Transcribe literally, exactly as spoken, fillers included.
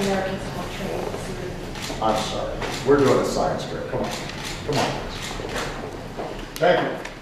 Americans on trade. This is I'm sorry. We're doing a science fair. Come on. Come on. Thank you.